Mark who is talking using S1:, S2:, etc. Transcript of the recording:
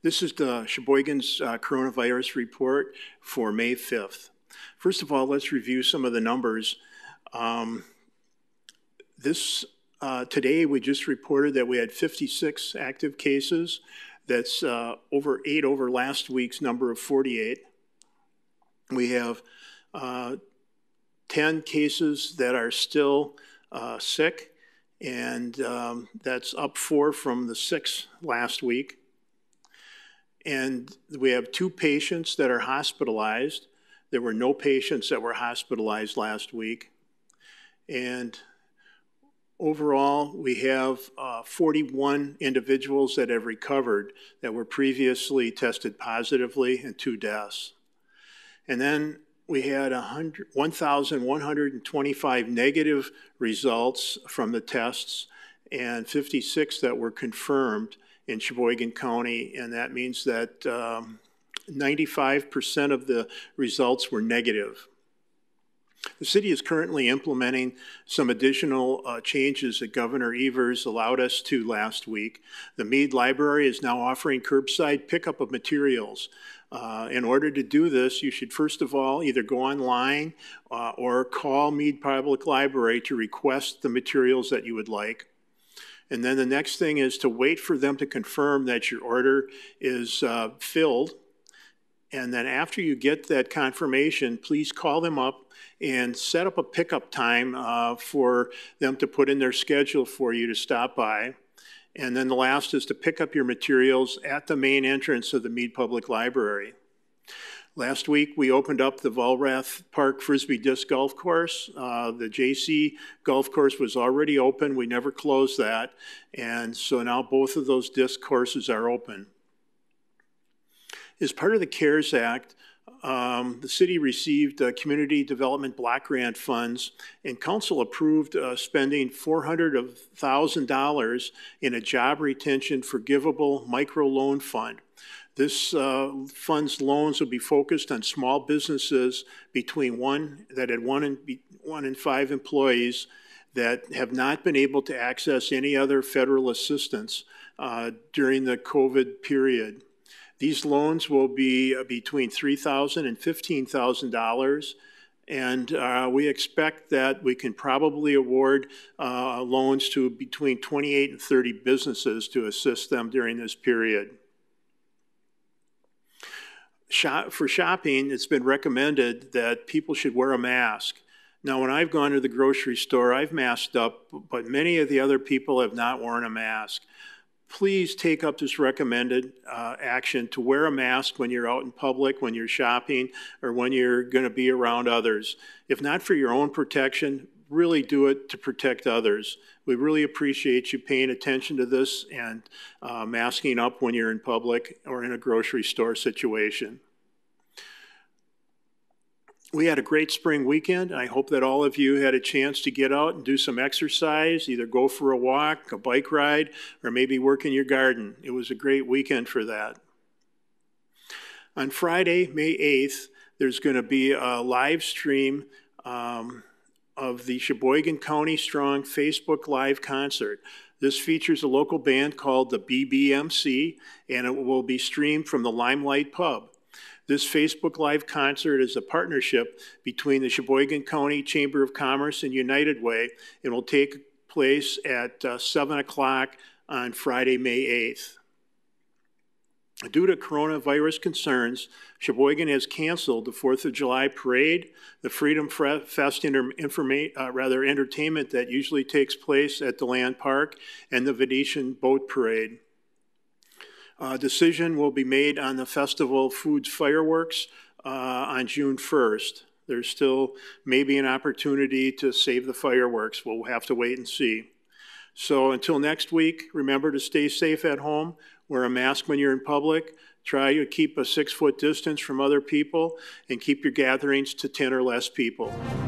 S1: This is the Sheboygan's coronavirus report for May 5th. First of all, let's review some of the numbers. Today we just reported that we had 56 active cases. That's over 8 over last week's number of 48. We have 10 cases that are still sick, and that's up 4 from the 6 last week. And we have 2 patients that are hospitalized. There were no patients that were hospitalized last week. And overall, we have 41 individuals that have recovered that were previously tested positively and 2 deaths. And then we had 1,125 negative results from the tests and 56 that were confirmed in Sheboygan County, and that means that 95% of the results were negative. The city is currently implementing some additional changes that Governor Evers allowed us to last week. The Meade Library is now offering curbside pickup of materials. In order to do this, you should first of all either go online or call Meade Public Library to request the materials that you would like. And then the next thing is to wait for them to confirm that your order is filled. And then after you get that confirmation, please call them up and set up a pickup time for them to put in their schedule for you to stop by. And then the last is to pick up your materials at the main entrance of the Meade Public Library. Last week, we opened up the Valrath Park Frisbee Disc Golf Course. The JC Golf Course was already open. We never closed that. And so now both of those disc courses are open. As part of the CARES Act, the city received community development block grant funds, and council approved spending $400,000 in a job retention forgivable microloan fund. This fund's loans will be focused on small businesses between one and 5 employees that have not been able to access any other federal assistance during the COVID period. These loans will be between $3,000 and $15,000, and we expect that we can probably award loans to between 28 and 30 businesses to assist them during this period. For shopping, it's been recommended that people should wear a mask. Now, when I've gone to the grocery store, I've masked up, but many of the other people have not worn a mask. Please take up this recommended action to wear a mask when you're out in public, when you're shopping, or when you're going to be around others. If not for your own protection, really do it to protect others. We really appreciate you paying attention to this and masking up when you're in public or in a grocery store situation. We had a great spring weekend. I hope that all of you had a chance to get out and do some exercise, either go for a walk, a bike ride, or maybe work in your garden. It was a great weekend for that. On Friday, May 8th, there's going to be a live stream of the Sheboygan County Strong Facebook Live concert. This features a local band called the BBMC, and it will be streamed from the Limelight Pub. This Facebook Live concert is a partnership between the Sheboygan County Chamber of Commerce and United Way. It will take place at 7 o'clock on Friday, May 8th. Due to coronavirus concerns, Sheboygan has canceled the 4th of July parade, the Freedom Fest entertainment that usually takes place at DeLand Park, and the Venetian Boat Parade. Decision will be made on the festival Foods Fireworks on June 1st. There's still maybe an opportunity to save the fireworks. We'll have to wait and see. So until next week, remember to stay safe at home. Wear a mask when you're in public. Try to keep a 6-foot distance from other people and keep your gatherings to 10 or less people.